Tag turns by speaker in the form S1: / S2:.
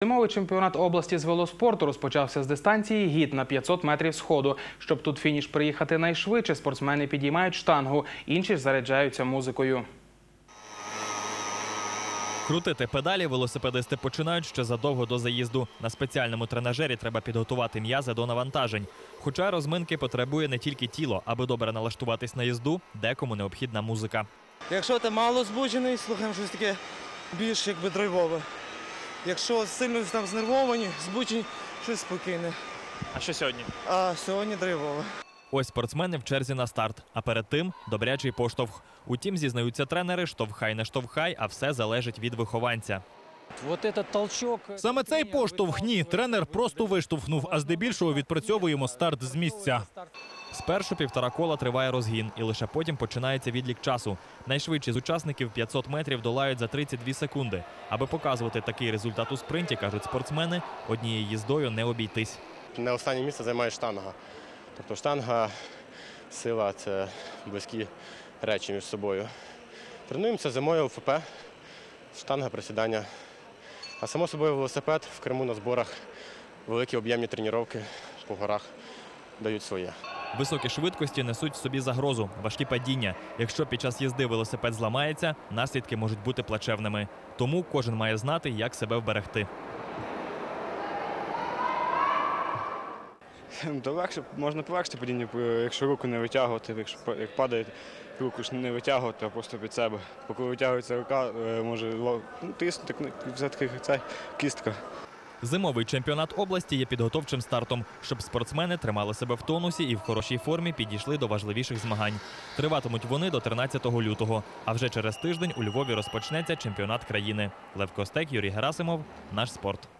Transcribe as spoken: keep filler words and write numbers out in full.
S1: Зимовий чемпіонат області з велоспорту розпочався з дистанції гід на п'ятсот метрів сходу. Щоб тут фініш приїхати найшвидше, спортсмени підіймають штангу, інші ж заряджаються музикою.
S2: Крутити педалі велосипедисти починають ще задовго до заїзду. На спеціальному тренажері треба підготувати м'язи до навантажень. Хоча розминки потребує не тільки тіло. Аби добре налаштуватись на їзду, декому необхідна музика.
S3: Якщо ти мало збуджений, слухаємо щось таке більш якби драйвове. Якщо сильно там знервовані, збуджені, щось спокійне.
S2: А що сьогодні?
S3: А сьогодні драйвове.
S2: Ось спортсмени в черзі на старт, а перед тим – добрячий поштовх. Утім, зізнаються тренери, штовхай не штовхай, а все залежить від вихованця.
S4: Саме цей поштовх – ні, тренер просто виштовхнув, а здебільшого відпрацьовуємо старт з місця.
S2: Спершу півтора кола триває розгін, і лише потім починається відлік часу. Найшвидші з учасників п'ятсот метрів долають за тридцять дві секунди. Аби показувати такий результат у спринті, кажуть спортсмени, однією їздою не обійтись.
S5: Не останнє місце займає штанга. Тобто штанга, сила – це близькі речі між собою. Тренуємося зимою ОФП, штанга, присідання. А само собою велосипед в Криму на зборах, великі об'ємні тренування по горах дають своє.
S2: Високі швидкості несуть в собі загрозу – важкі падіння. Якщо під час їзди велосипед зламається, наслідки можуть бути плачевними. Тому кожен має знати, як себе вберегти.
S6: То легше, можна полегшити падіння, якщо руку не витягувати, якщо як падає, руку ж не витягувати, а просто під себе. Поки витягується рука, може тиснути, все-таки це кістка.
S2: Зимовий чемпіонат області є підготовчим стартом, щоб спортсмени тримали себе в тонусі і в хорошій формі підійшли до важливіших змагань. Триватимуть вони до тринадцятого лютого, а вже через тиждень у Львові розпочнеться чемпіонат країни. Лев Костек, Юрій Герасимов, «Наш спорт».